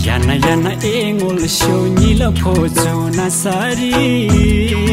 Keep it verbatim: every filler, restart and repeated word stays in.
Yana yana engol show nila phojo na sari